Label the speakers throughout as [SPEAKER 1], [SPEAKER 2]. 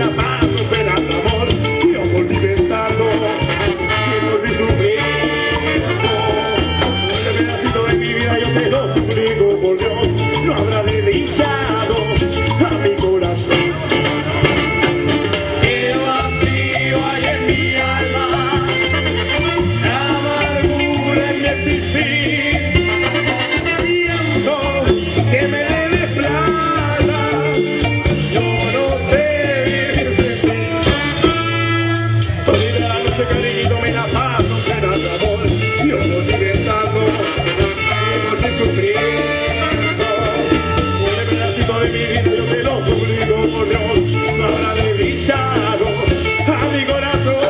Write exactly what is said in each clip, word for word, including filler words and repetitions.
[SPEAKER 1] la paso esperando amor. Yo volví pensando que volví sufriendo. Un pedacito de mi vida yo te lo suplico, por Dios, no habrá desdichado a mi corazón.
[SPEAKER 2] Qué vacío hay en mi alma, amargura en mi existir,
[SPEAKER 1] Siento que me debes plata, yo no sé vivir sin ti. Toda la noche, cariñito, me la paso esperando amor. Yo volví pensando que volví sufriendo. Un pedacito de mi vida yo te lo suplico, por Dios, no habrá desdichado a mi corazón,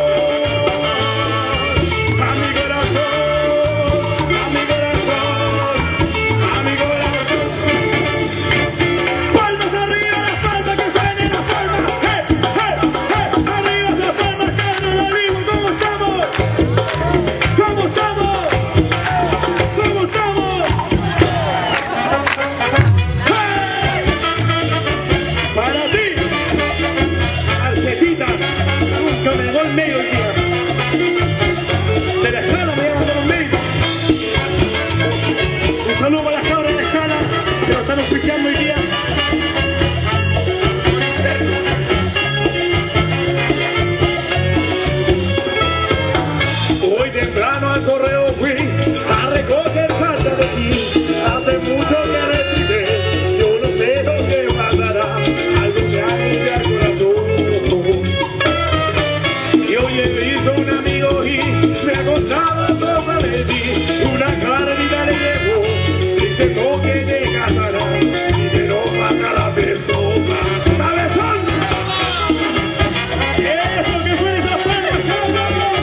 [SPEAKER 1] a mi corazón, a mi corazón, a mi corazón. Palmas arriba, las palmas, que suenen las palmas. ¡Hey, hey, hey! Arriba las palmas, que no la digo. ¿Cómo estamos? ¿Cómo estamos? ¿Cómo estamos? ¡Hey! Para ti, Tarjetita, nunca me llegó el medio el día. De la escala me llevan de los medios. Un saludo a las cabras de la escala que nos están auspiciando hoy día. Hoy temprano al correo fui a recoger carta de ti. Hace mucho que recibí, yo no sé lo que pasará. Algo me angustia el corazón. Y hoy he visto un amigo y me ha contado cosas de ti. Una carita le llevo, dice no que te casarás y que no pasa la persona. ¡Cabezón! Eso que fue esa palma, cabrón.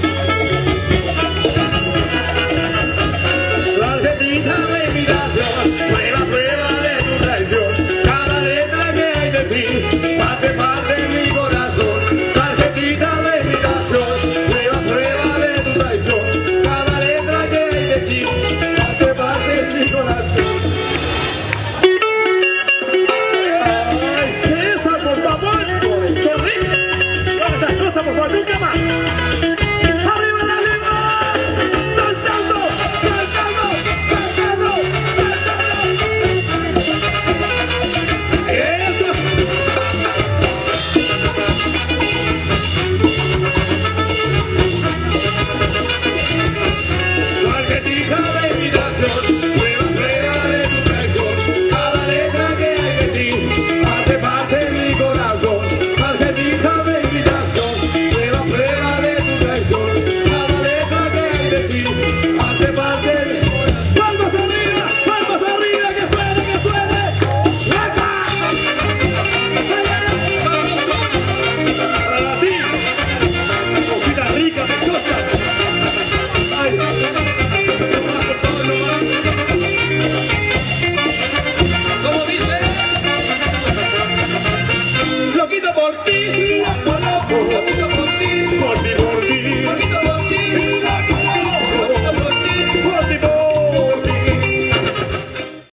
[SPEAKER 1] Tarjetita de mi gracia,